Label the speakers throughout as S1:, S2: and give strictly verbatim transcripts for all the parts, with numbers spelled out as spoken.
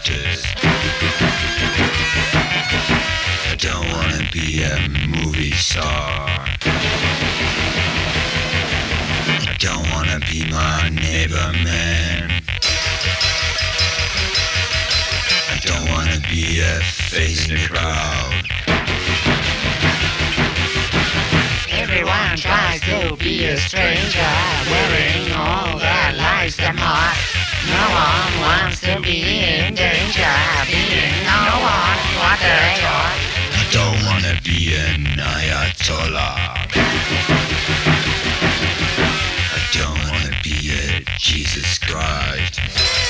S1: actors. I don't wanna be a movie star. I don't wanna be my neighbor man. I don't wanna be a face in the crowd.
S2: Everyone tries to be a stranger, wearing all their lives their mark. No one wants to be in danger, being no one what they are.
S1: I don't wanna be an Ayatollah. I don't wanna be a Jesus Christ.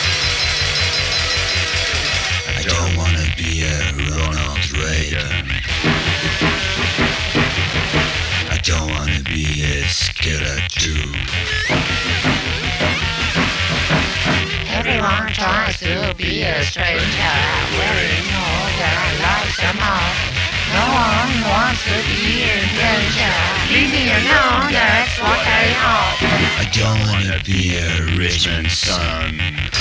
S1: I don't wanna be a Ronald Reagan. I don't wanna be a Skiller too.
S2: Everyone tries to be a stranger, wearing all their lives their mark. No one wants to be in danger, leave me alone, that's what they are.
S1: I don't wanna be a Richmond son.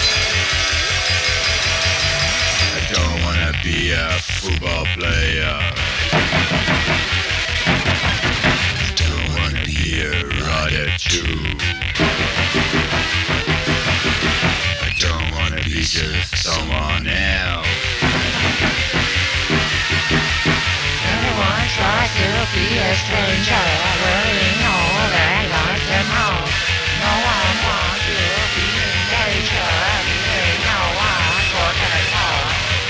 S1: I don't wanna be a football player. I don't wanna be a writer too. I don't wanna be just someone else.
S2: Everyone tries to be a stranger, wearing all their lives their mark. No one wants to be in danger, leaving no one for their part.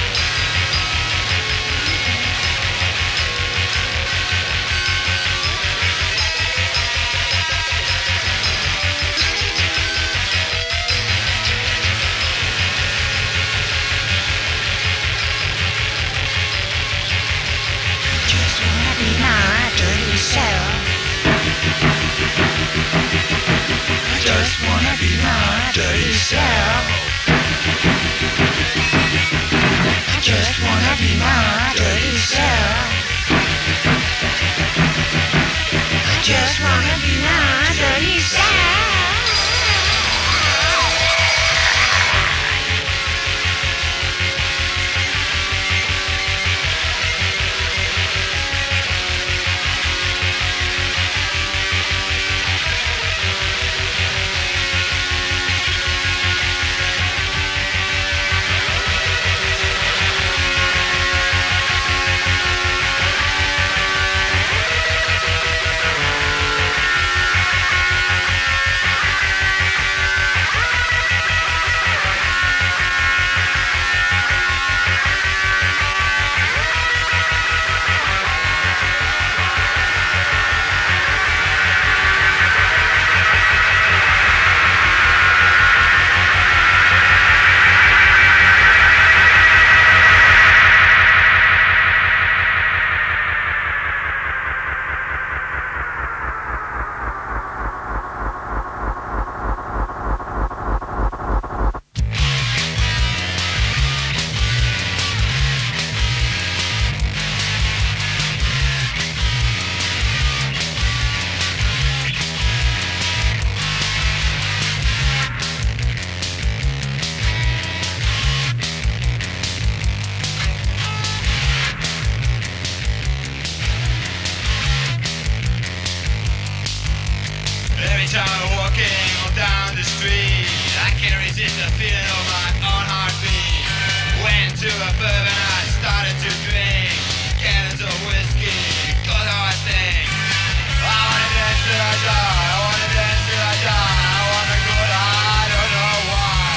S2: Just wanna be my dirty self.
S1: I just wanna be my dirty self.
S2: I just wanna be my dirty self. I just wanna be my dirty self.
S1: Every time I'm walking down the street, I can't resist the feeling of my own heartbeat. Went to a pub and I started to drink cannons of whiskey, cause how I think. I wanna dance till I die, I wanna dance till I die, I wanna go to I don't know why.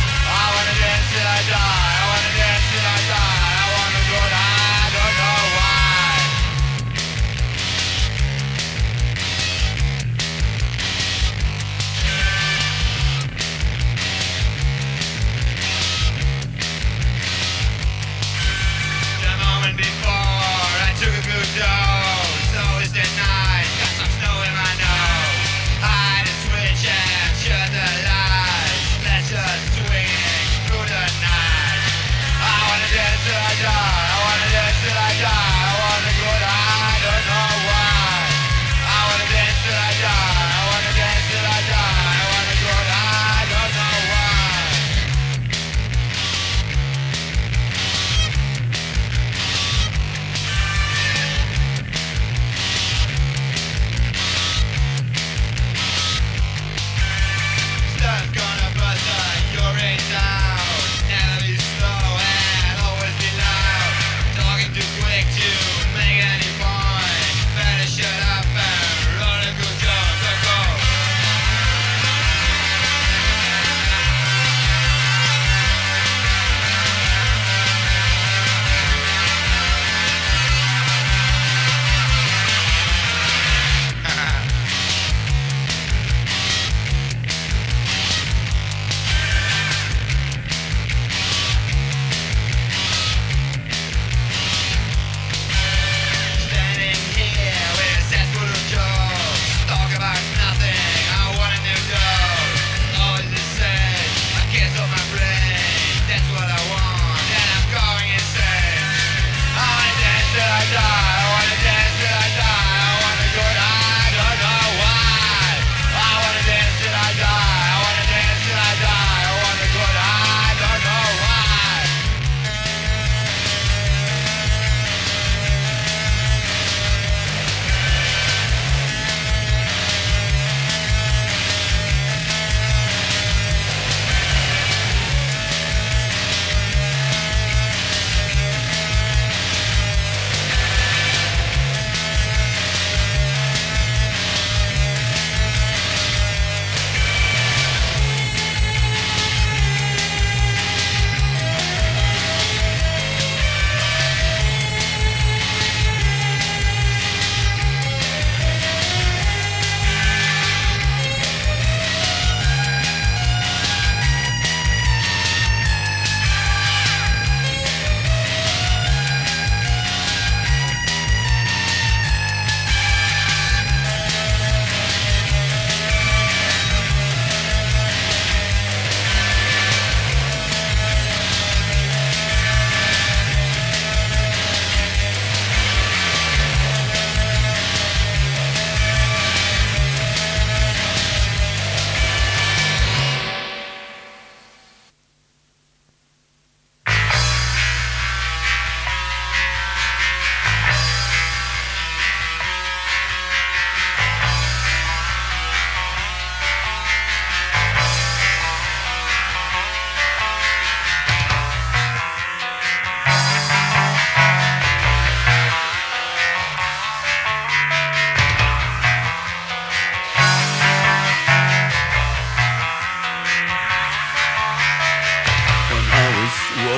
S1: I wanna dance till I die, I wanna dance till I die, I wanna go to I don't know why. The moment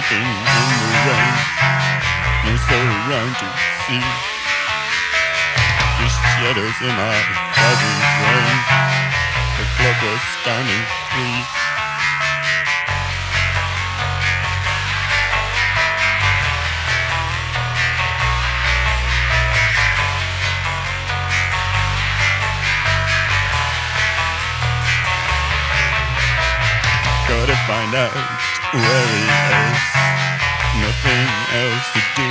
S3: walking in the rain, no soul around to see. The shadows in my fuzzy brain, the clock was standing three. Gotta find out where he is, nothing else to do.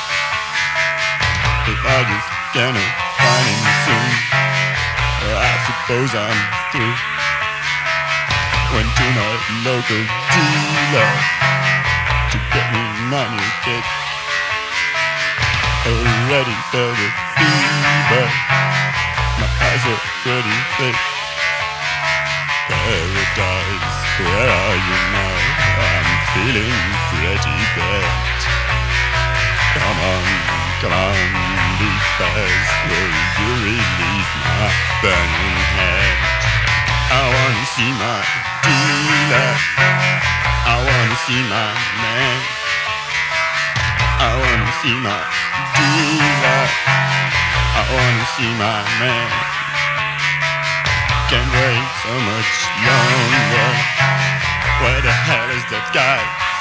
S3: If I just cannot find him soon, well, I suppose I'm through. Went to my local dealer to get me money kick. Already felt a fever, my eyes are pretty thick. Paradise, where are you now? I'm feeling pretty bad. Come on, come on, be fast. Will you relieve my burning head? I wanna see my dealer, I wanna see my man, I wanna see my dealer, I wanna see my man. Can't wait so much longer. Where the hell is that guy?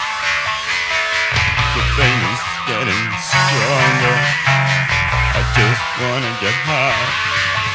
S3: The pain is getting stronger. I just wanna get high.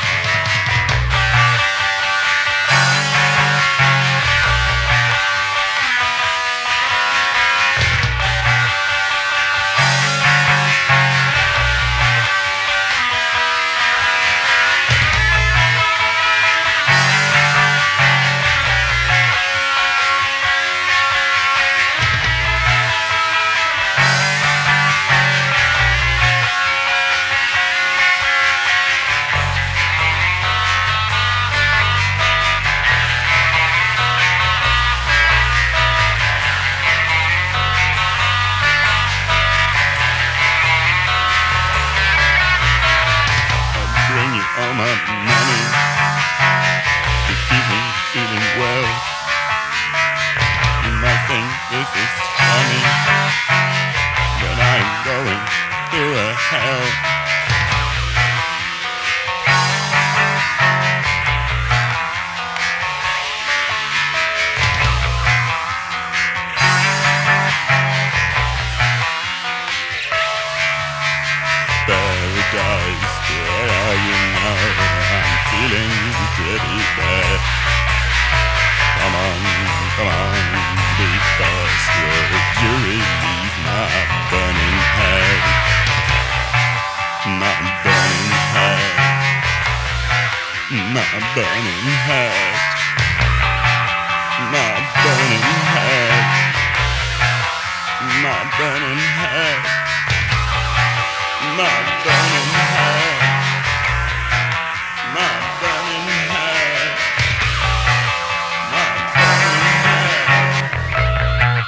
S3: All my money to keep me feeling well. You might think this is funny, but I'm going through a hell. Paradise, where are you now? I'm feeling pretty bad. Come on, come on, be fast. Will you relieve my burning head? My burning head, my burning head, my burning head, my burning head, my burning head, my burning head, my burning head.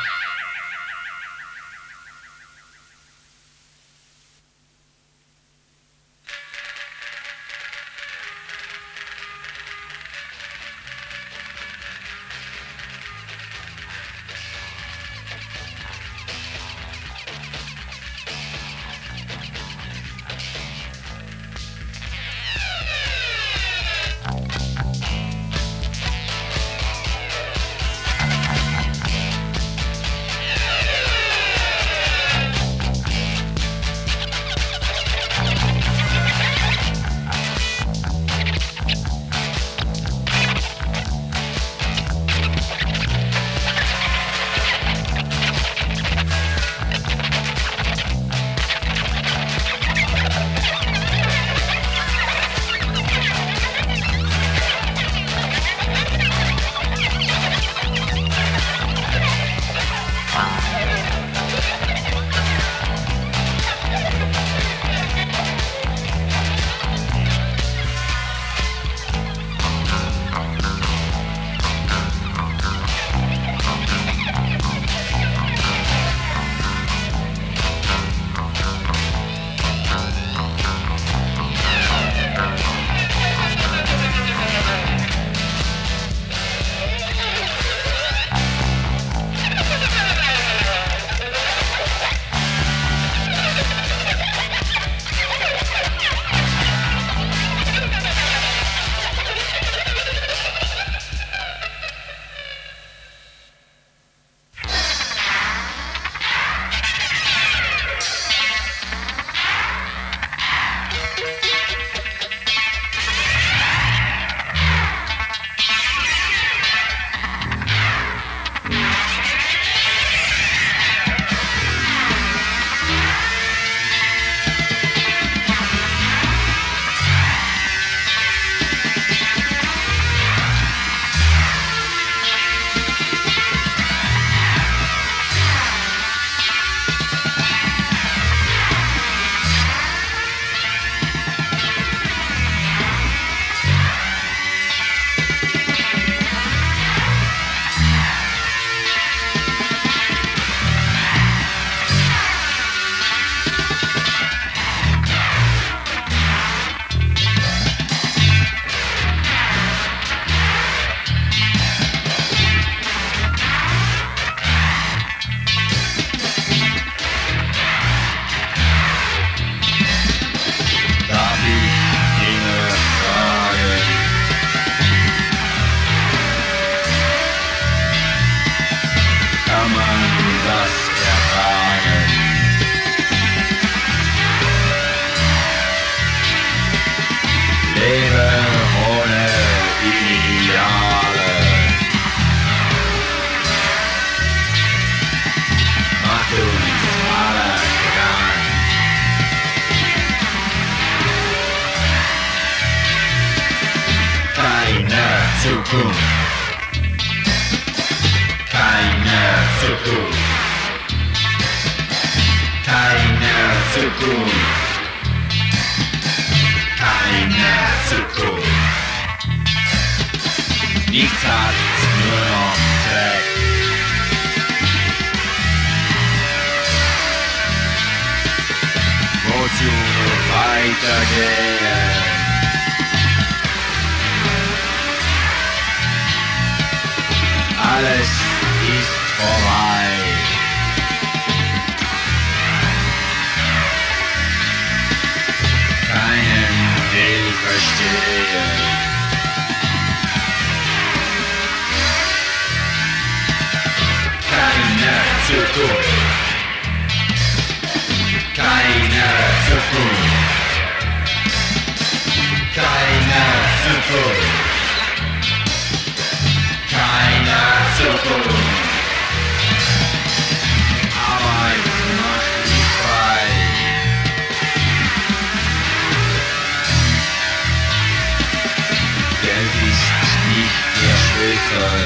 S4: Zukunft. Keine Zukunft. Keine Zukunft. Keine Zukunft. Nichts hat nur noch Zweck. Wozu weitergehen? Alles ist vorbei. Keinen will verstehen. Keine Zukunft. Keine Zukunft. Keine Zukunft. Keine Zukunft. Arbeit macht mich frei. Geld ist nicht der Schlüssel.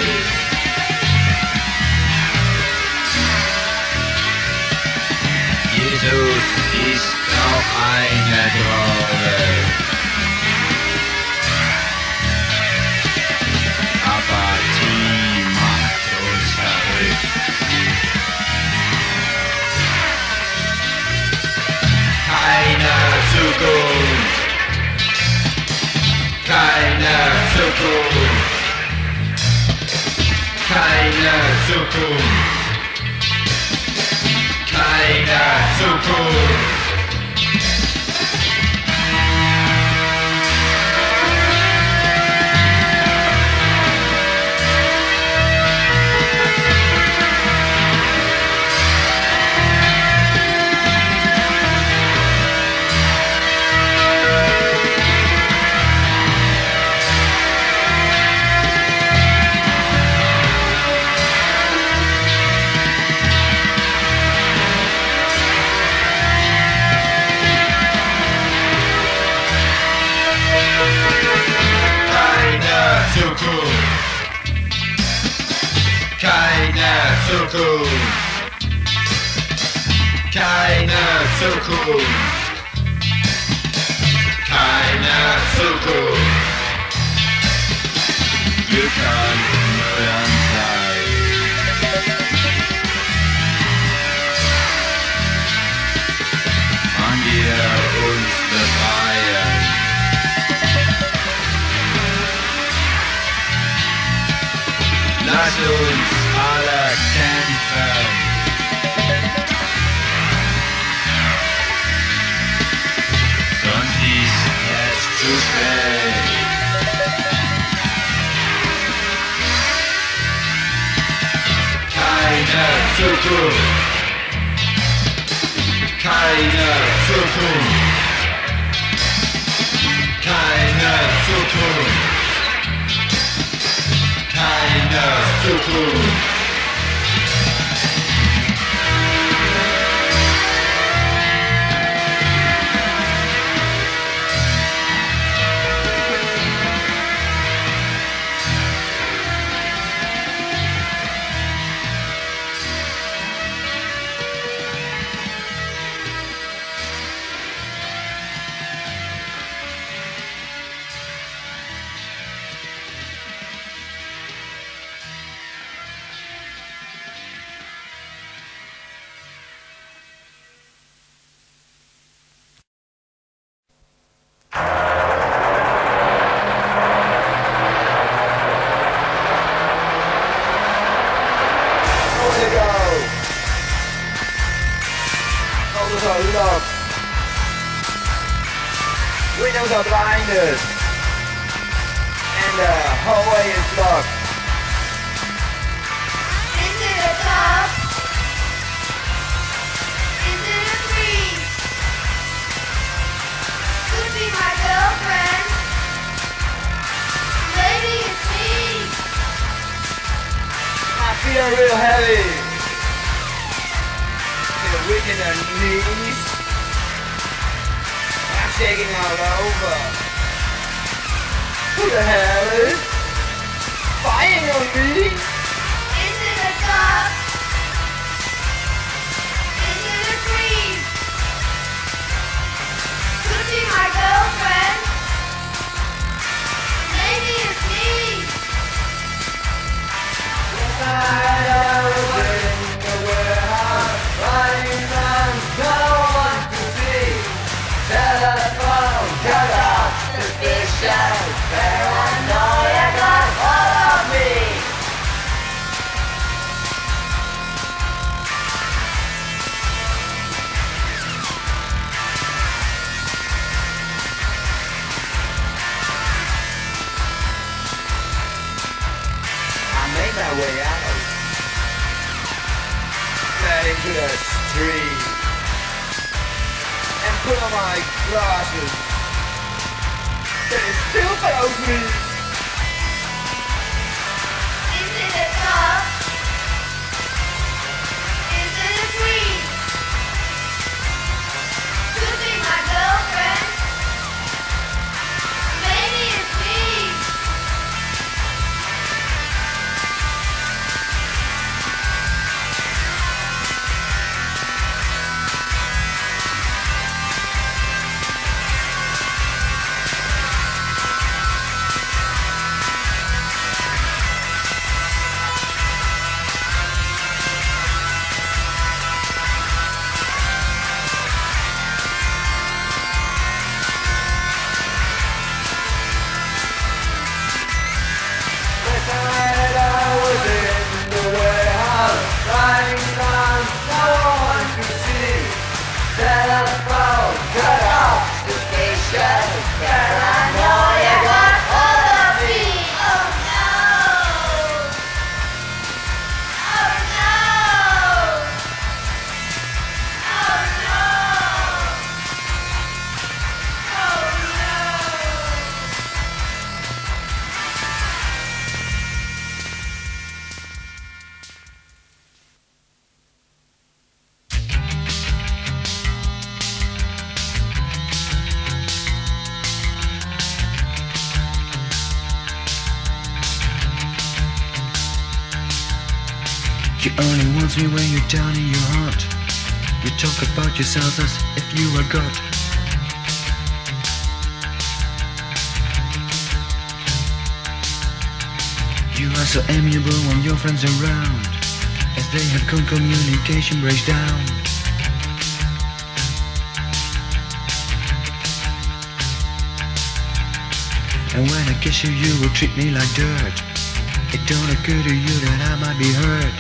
S4: Jesus ist auch eine Droge. Apathie macht uns verrückt. Keine Zukunft. Keine Zukunft. Keine Zukunft. Keine Zukunft. Keine Zukunft. Keine Zukunft. Keine Zukunft. Wir können nur sein. Wann wir uns befreien. Lass uns alle kämpfen. Sonst ist es zu spät. Keine Zukunft. Keine Zukunft. Keine Zukunft. Keine Zukunft.
S5: Windows are blinded, and the hallway is blocked.
S6: Is it a top? Is it a tree? Could be my girlfriend. Maybe it's me.
S5: I feel real heavy. Feel weak in the knees. I'm shaking all over. Who the hell is? spying on me?
S6: Is it a dog? Is it a dream? Could be my girlfriend. Maybe it's me.
S5: Tonight I was in the warehouse, running around, no one to see. Telephone cut off, suspicion, paranoia got all of me. I made my way out, got into the street, and put on my glasses. But it still follows me.
S6: Is it a dog? Is it a dream? Could be my girlfriend. Maybe it's me.
S5: Tonight I was in the warehouse, running around, no one to see. Telephone cut off, suspicion, paranoia got all of me.
S6: Oh no! Oh no! Oh no! Oh no!
S7: You only want me when you're down in your heart. You talk about yourself as if you were God. You are so amiable when your friends are around, as they have come communication breaks down. And when I kiss you, you will treat me like dirt. It don't occur to you that I might be hurt.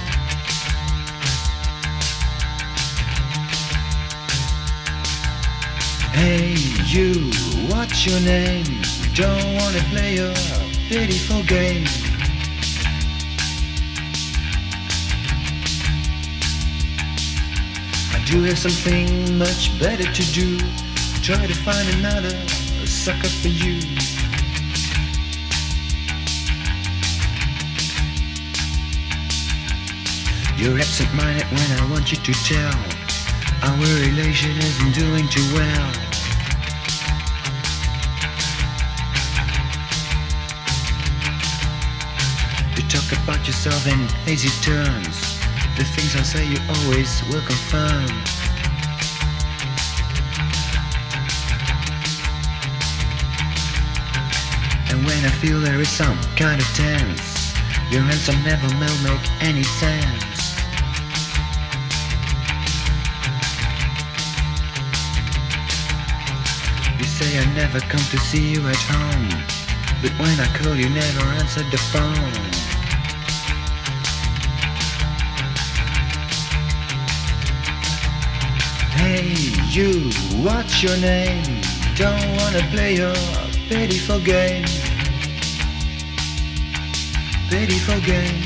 S7: Hey, you, what's your name? Don't wanna play your pitiful game. I do have something much better to do. Try to find another sucker for you. You're absent-minded when I want you to tell our relation isn't doing too well. You talk about yourself in hazy terms. The things I say you always will confirm. And when I feel there is some kind of tense, your answer never will make any sense. You say I never come to see you at home, but when I call you never answer the phone. Hey you, what's your name? Don't wanna play your pitiful game. Pitiful game.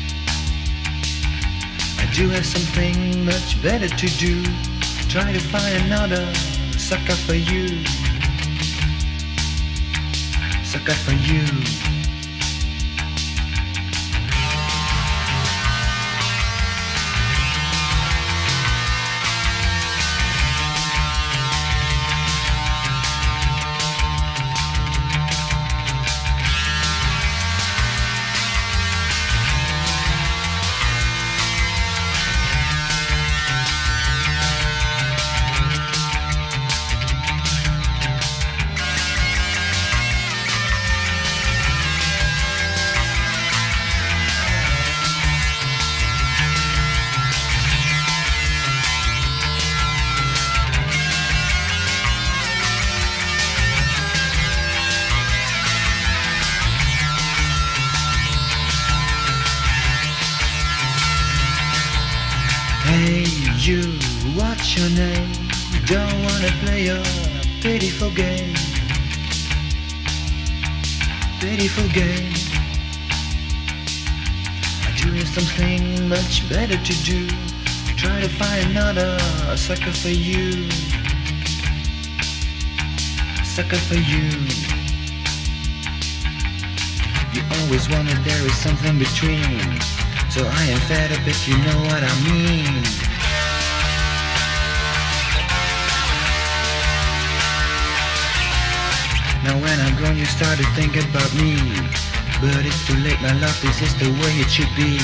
S7: I do have something much better to do. Try to find another sucker for you. Sucker for you. you, what's your name? Don't wanna play your pitiful game. Pitiful game. I do have something much better to do. Try to find another sucker for you. Sucker for you. You always wanted there is something between. So I am fed up if you know what I mean. Now when I'm gone you start to think about me. But it's too late, my love, this is the way it should be.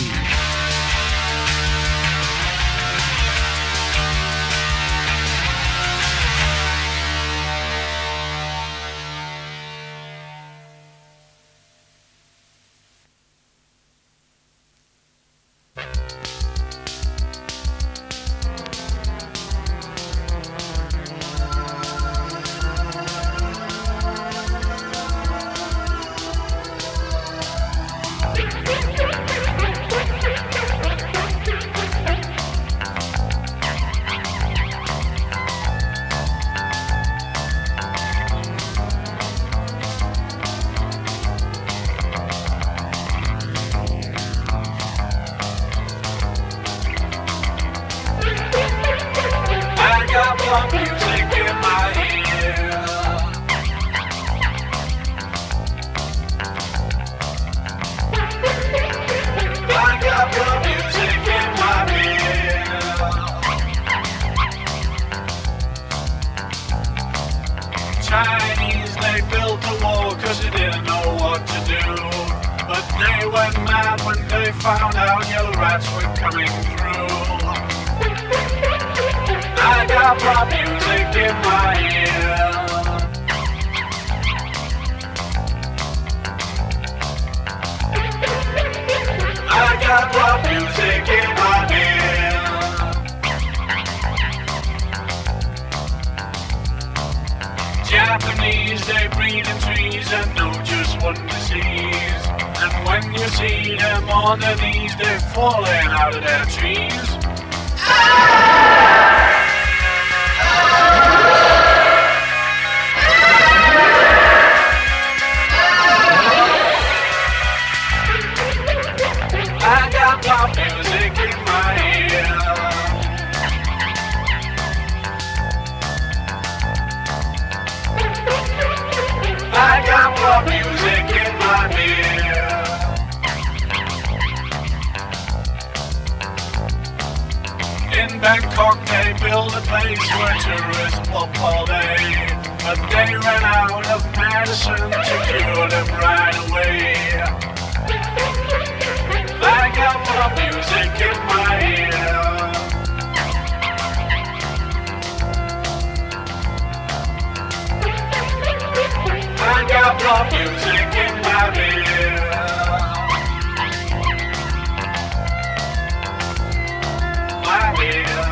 S8: Chinese, they built a wall cause they didn't know what to do. But they went mad when they found out yellow rats were coming through. I got pop music in my ear. I got pop music in my ear. Japanese, they breed in trees and know just one disease. And when you see them on their knees, they're falling out of their trees. I got pop music in my ear. I got pop music in my ear. In Bangkok they build a place where tourists pop all day. But they ran out of medicine to cure them right away. I got pop music in my ear. I got pop music in my ear. My ear.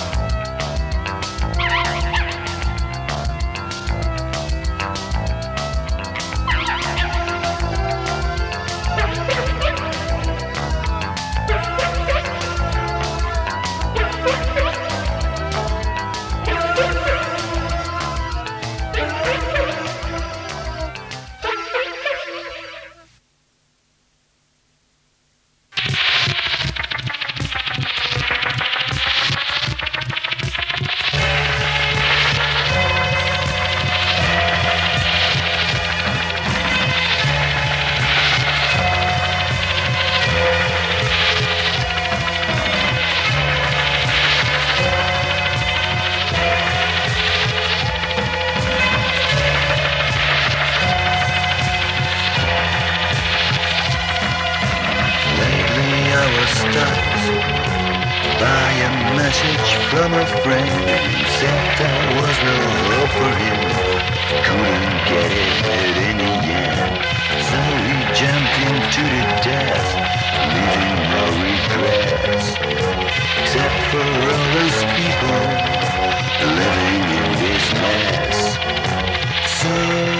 S7: By a message from a friend, said there was no hope for him, couldn't get it in the end. So he jumped into the death, leaving no regrets, except for all those people living in this mess. So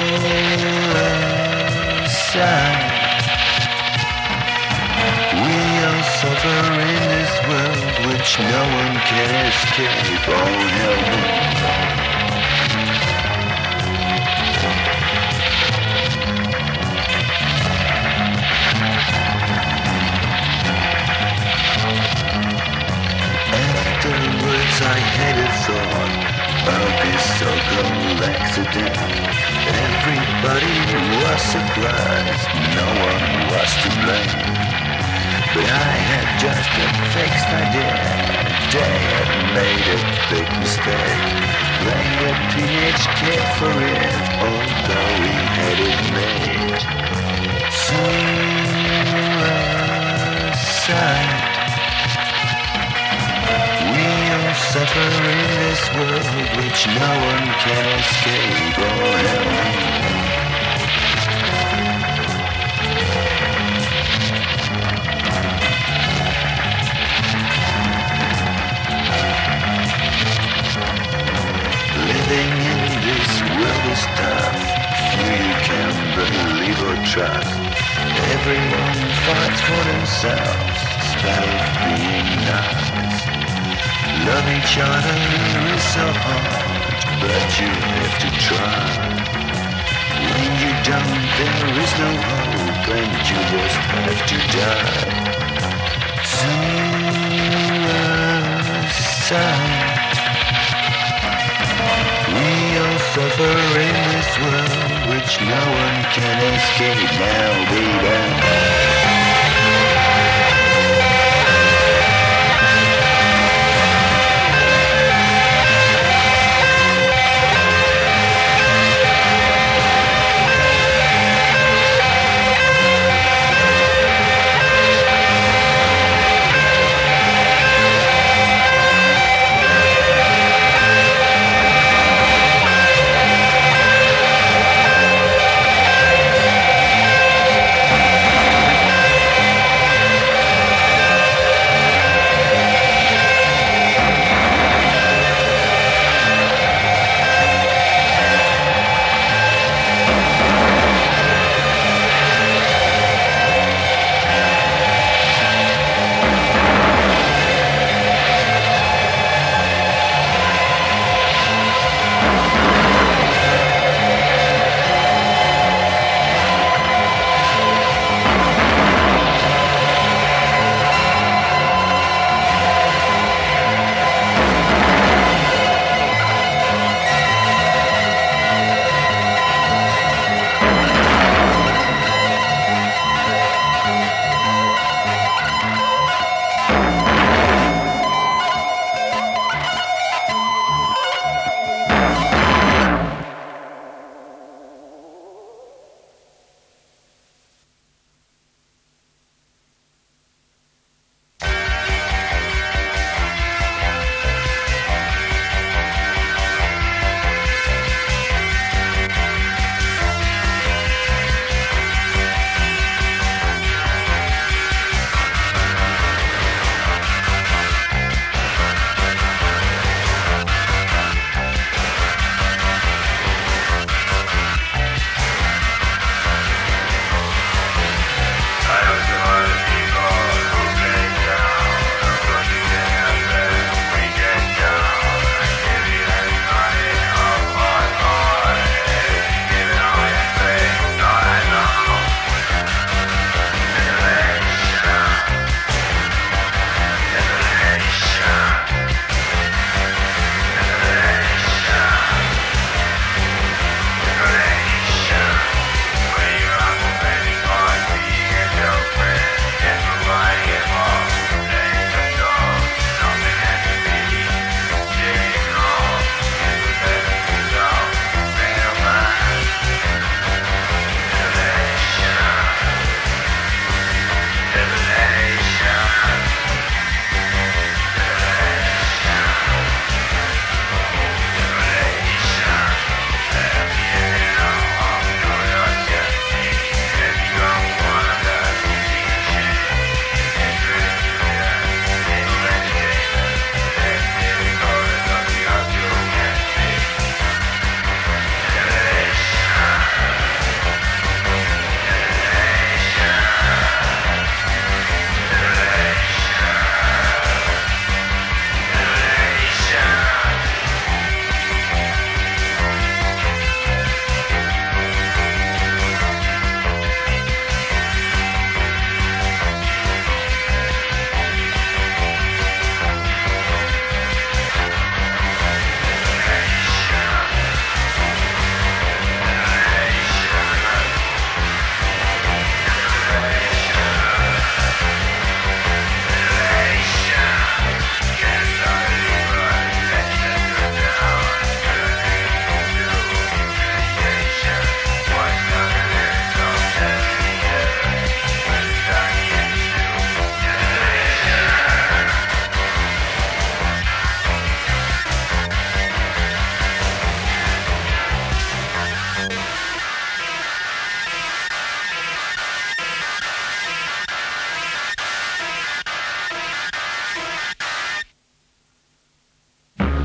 S7: sad. We all suffer in this world which no one cares escape. Oh, help me. Afterwards I had a thought about this so-called accident. Everybody was surprised, no one was to blame. But I had just a fixed idea. They had made a big mistake, blamed a teenage kid for it, although he had it made. Suicide. We all suffer in this world which no one can escape. Oh, help me. Living in this world is tough. Few you can believe or trust. Everyone fights for themselves instead of being nice. Love each other is so hard, but you have to try. When you don't, there is no hope, and you just have to die. Suicide. We all suffer in this world which no one can escape. Now, baby.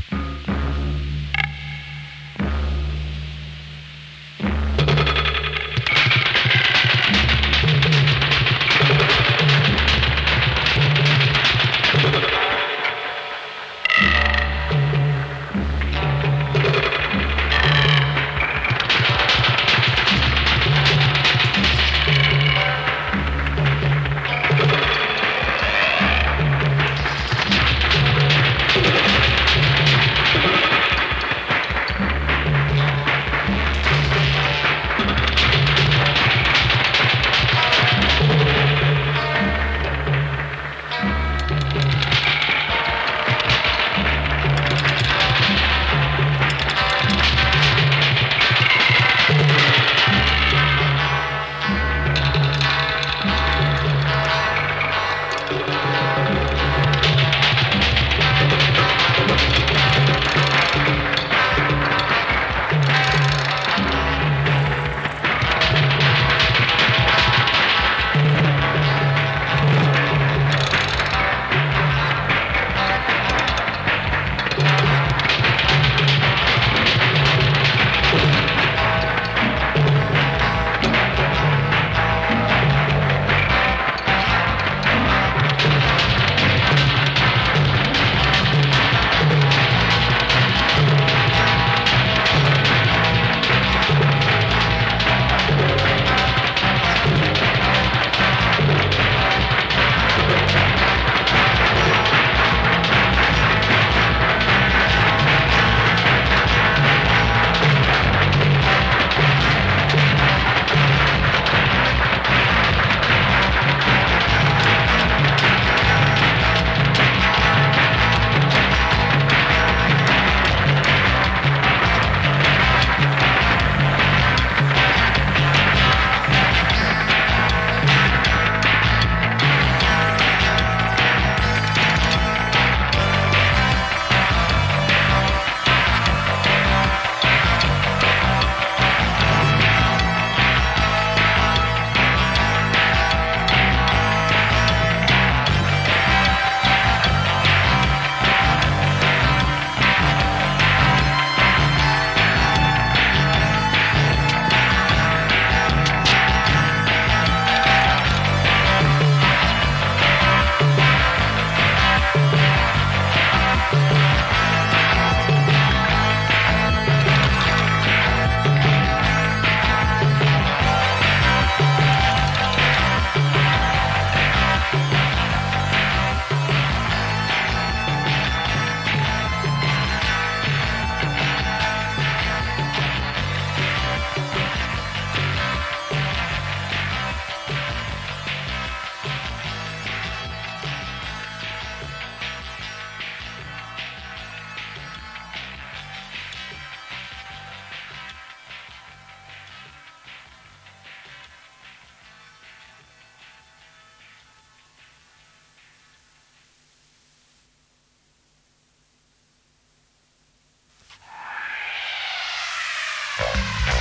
S2: Thank